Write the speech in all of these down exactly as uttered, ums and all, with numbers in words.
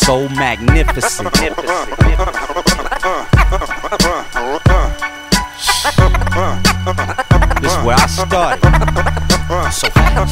so magnificent. This is where I started. So fast.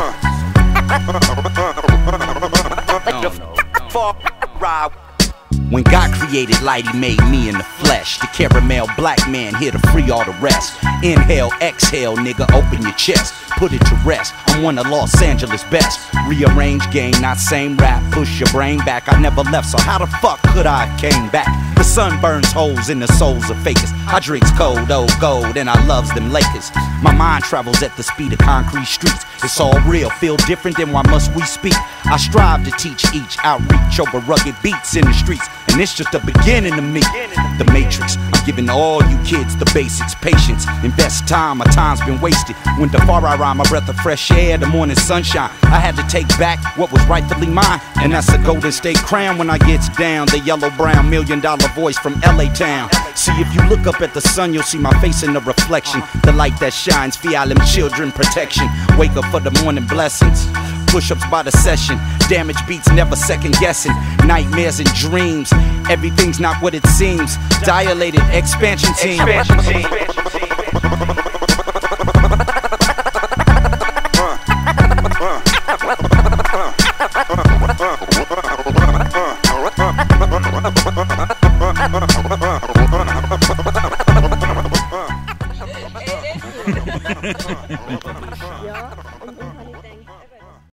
When God created light, He made me in the flesh. The caramel black man here to free all the rest. Inhale, exhale, nigga, open your chest. Put it to rest, I'm one of Los Angeles' best. Rearrange game, not same rap. Push your brain back, I never left, so how the fuck could I have came back? The sun burns holes in the souls of fakers. I drinks cold, old gold, and I loves them Lakers. My mind travels at the speed of concrete streets. It's all real, feel different, then why must we speak? I strive to teach each outreach over rugged beats in the streets. And it's just the beginning of me. The Matrix, I'm giving all you kids the basics. Patience, invest time, my time's been wasted. When the far I rhyme, my breath of fresh air, the morning sunshine. I had to take back what was rightfully mine. And that's a Golden State crown when I gets down. The yellow brown million dollar voice from L A town. See, if you look up at the sun, you'll see my face in the reflection. The light that shines, feel them children protection. Wake up for the morning blessings. Push-ups by the session, damage beats never second guessing. Nightmares and dreams, everything's not what it seems. Dilated expansion team. Expansion team.